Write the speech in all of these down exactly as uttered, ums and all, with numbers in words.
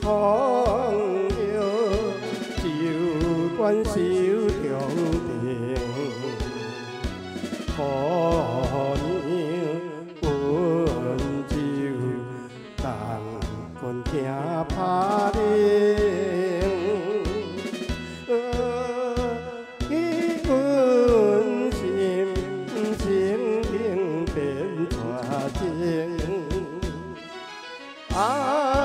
phong yêu chịu quan siêu thượng tiền khó nhiều buồn chiều tàn con kia phá điên ý quân chim chim tiếng bên thỏa chiên à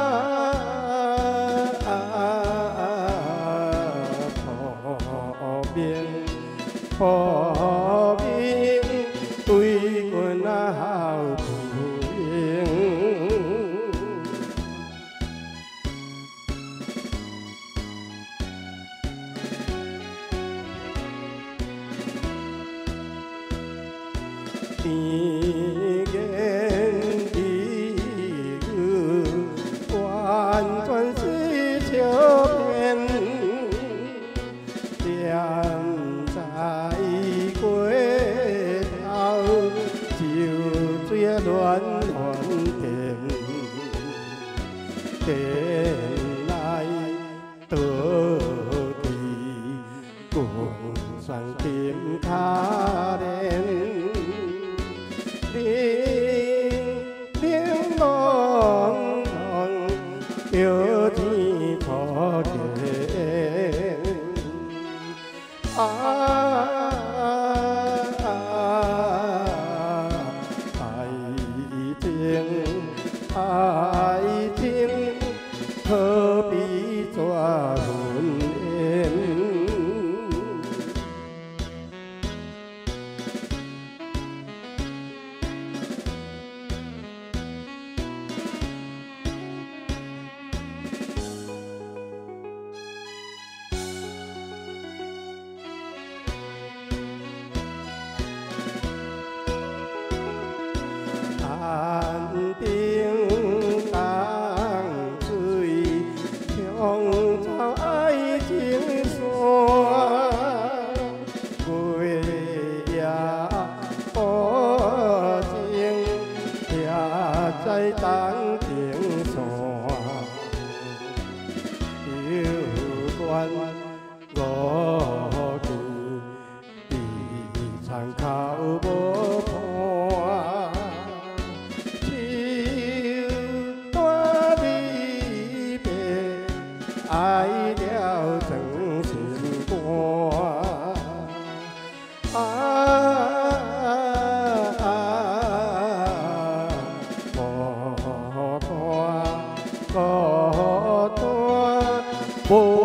phò biên phò biên tuy quân hào thủ yên đi ghen đi gư hoàn toàn sĩ chiếu bên tiền dài quê thao chiều chia đoán hoàn tiền tên lại tớ thì cùng sang tìm tha đen tiếng non non yêu thì khó kể à ai tiếng ai tiếng thơ bí cho hồn em an tiếng tang cười trong trao ai tiếng xóa quê nhà có tiếng nhà trái tán tiếng xóa yêu quan gõ cù đi sang khảo bố hoa ai đeo từng xin qua à có toa có toa